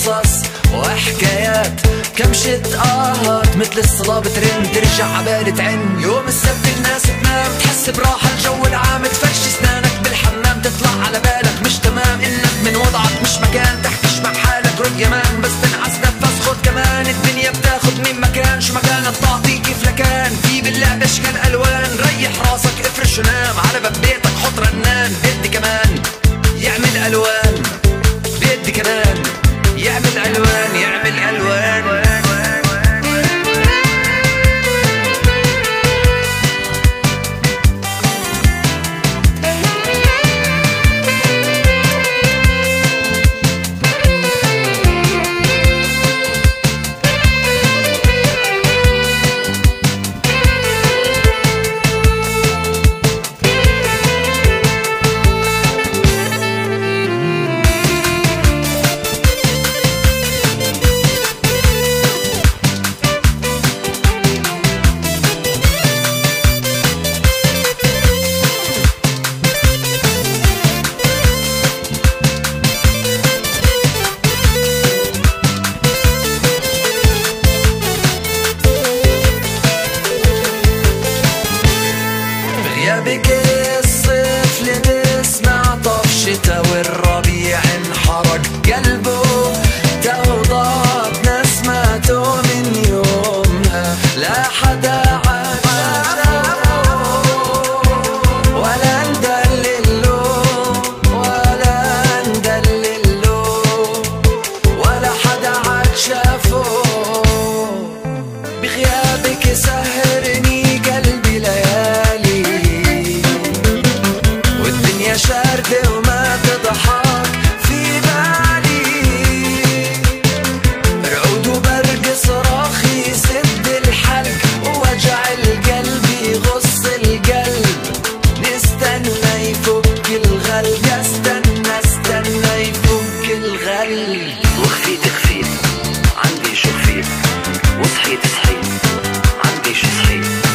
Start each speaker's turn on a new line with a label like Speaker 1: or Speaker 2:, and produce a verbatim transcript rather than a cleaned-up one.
Speaker 1: قصص وحكايات كمشت آهات مثل الصلاة بترن ترجع عبالي تعن. يوم السبت الناس تنام تحس براحة الجو العام، تفرش اسنانك بالحمام تطلع على بالك مش تمام، انك من وضعك مش مكان تحكيش مع حالك رد يمان، بس تنعس نفس خد كمان. الدنيا بتاخد من مكان شو مكانك تعطي كيف لكان، في باللعب اشكال الوان ريح راسك افرش ونام، على باب بيتك حط رنان بدي كمان يعمل الوان، بدي كمان يعمل الوان يعمل الوان. بك الصيف لبس مع طف شتا والربيع انحرق قلبه، توضات نسمته من يومها لا حدا عاشقه ولا ندلله ولا ندلله ولا حدا عاد شافه. بغيابك سهرني قلبي ليالي شاردة وما تضحك في بالي، رعود وبرق صراخ يسد الحلق ووجع القلب يغص القلب، نستنى يفك الغل استنى استنى يفك الغل.
Speaker 2: وخفيت خفيت عندي شو خفيت، وصحيت صحيت عندي شو صحيت.